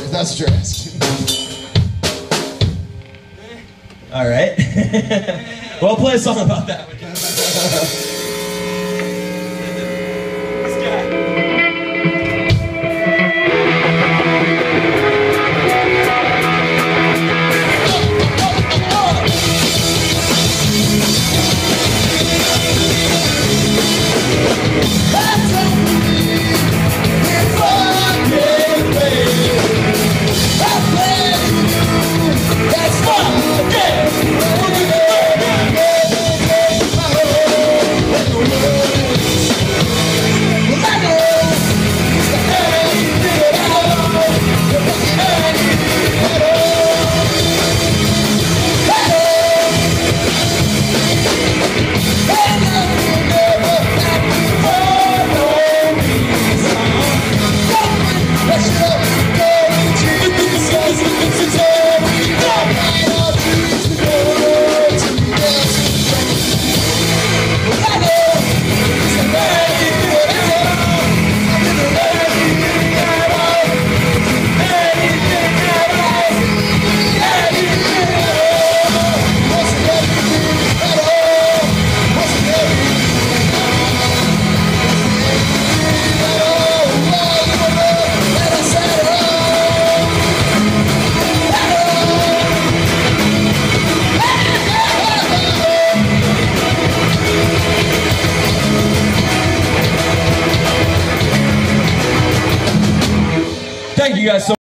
if that's what you're asking. All right. Well, play a song about that. Thank you guys so much.